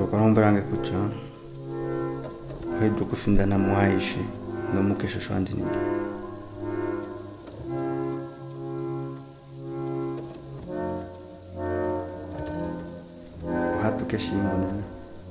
kwa nombre angekucha haidu kufinda na muaishi no mukesho shwandi ningi hatu keshi imonene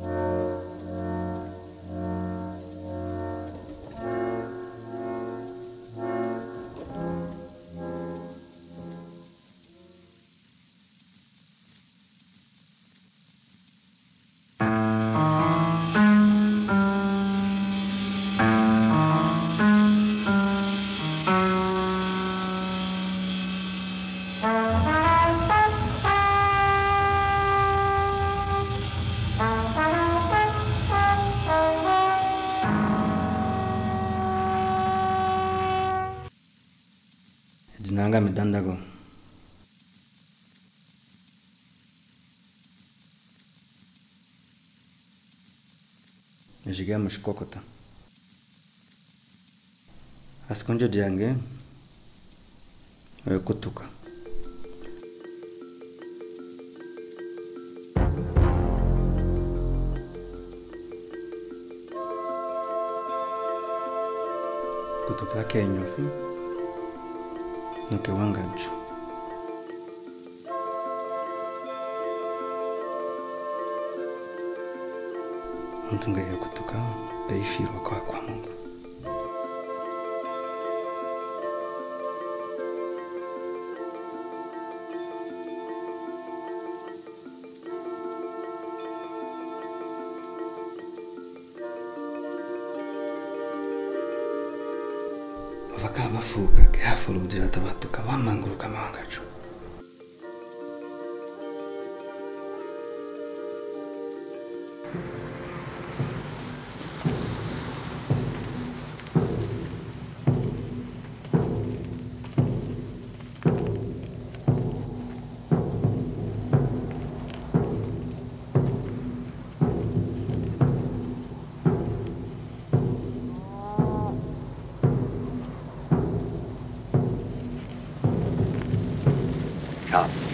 Dinanga me Dantago. Chegamos kokota. Asconde diange. Eu kutuka. Kutuka kenyo fi. No que wangancho. Mtunga yo kutoka beifiro kwa Mungu. Vakava fuga che hafolo dirata vatto kavamanguru kamangacho. Come.